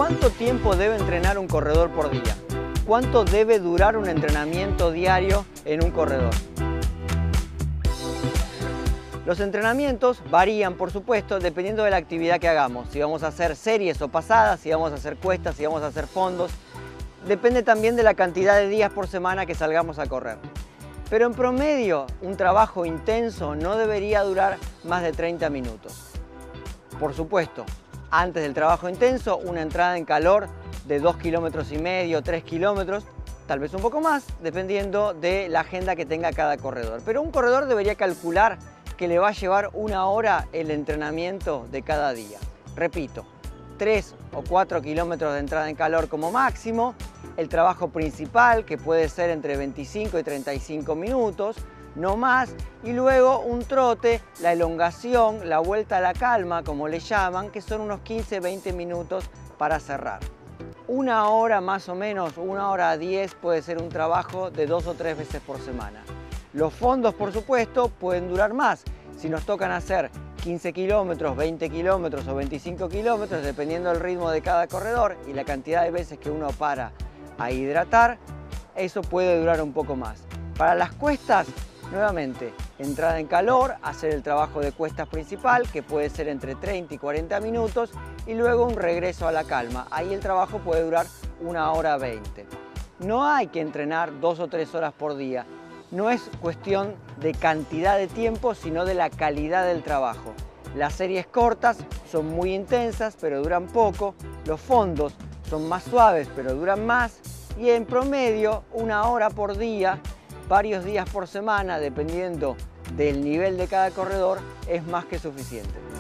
¿Cuánto tiempo debe entrenar un corredor por día? ¿Cuánto debe durar un entrenamiento diario en un corredor? Los entrenamientos varían, por supuesto, dependiendo de la actividad que hagamos. Si vamos a hacer series o pasadas, si vamos a hacer cuestas, si vamos a hacer fondos. Depende también de la cantidad de días por semana que salgamos a correr. Pero en promedio, un trabajo intenso no debería durar más de 30 minutos. Por supuesto, antes del trabajo intenso, una entrada en calor de 2,5 kilómetros, 3 kilómetros, tal vez un poco más, dependiendo de la agenda que tenga cada corredor. Pero un corredor debería calcular que le va a llevar 1 hora el entrenamiento de cada día. Repito, 3 o 4 kilómetros de entrada en calor como máximo, el trabajo principal, que puede ser entre 25 y 35 minutos, no más, y luego un trote, la elongación, la vuelta a la calma, como le llaman, que son unos 15-20 minutos para cerrar. 1 hora más o menos, 1 hora 10 puede ser un trabajo de 2 o 3 veces por semana. Los fondos, por supuesto, pueden durar más. Si nos tocan hacer 15 kilómetros, 20 kilómetros o 25 kilómetros, dependiendo del ritmo de cada corredor y la cantidad de veces que uno para a hidratar, eso puede durar un poco más. Para las cuestas, nuevamente, entrada en calor, hacer el trabajo de cuestas principal, que puede ser entre 30 y 40 minutos, y luego un regreso a la calma. Ahí el trabajo puede durar 1 hora 20. No hay que entrenar 2 o 3 horas por día. No es cuestión de cantidad de tiempo, sino de la calidad del trabajo. Las series cortas son muy intensas, pero duran poco. Los fondos son más suaves, pero duran más. Y en promedio, 1 hora por día, varios días por semana, dependiendo del nivel de cada corredor, es más que suficiente.